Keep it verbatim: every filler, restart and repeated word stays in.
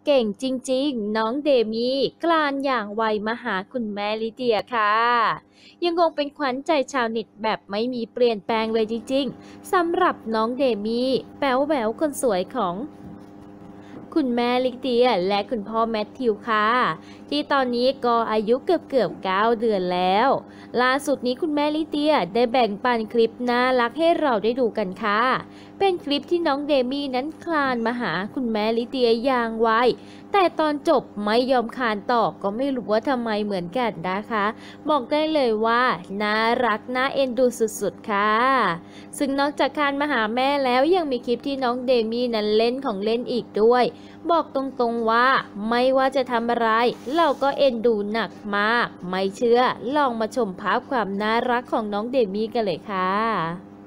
เก่งจริงๆน้องเดมี่กลานอย่างไวมาหาคุณแม่ลิเดียค่ะยังคงเป็นขวัญใจชาวเน็ตแบบไม่มีเปลี่ยนแปลงเลยจริงๆสำหรับน้องเดมี่แป๋วแหววคนสวยของคุณแม่ลิเดียและคุณพ่อแมทธิวค่ะที่ตอนนี้ก็อายุเกือบเกือบเก้าเดือนแล้วล่าสุดนี้คุณแม่ลิเดียได้แบ่งปันคลิปน่ารักให้เราได้ดูกันค่ะเป็นคลิปที่น้องเดมี่นั้นคลานมาหาคุณแม่ลิเดียอย่างไวแต่ตอนจบไม่ยอมคลานต่อก็ไม่รู้ว่าทำไมเหมือนกันนะคะบอกได้เลยว่าน่ารักน่าเอ็นดูสุดๆค่ะซึ่งนอกจากคลานมาหาแม่แล้วยังมีคลิปที่น้องเดมี่นั้นเล่นของเล่นอีกด้วยบอกตรงๆว่าไม่ว่าจะทำอะไรเราก็เอ็นดูหนักมากไม่เชื่อลองมาชมภาพความน่ารักของน้องเดมี่กันเลยค่ะ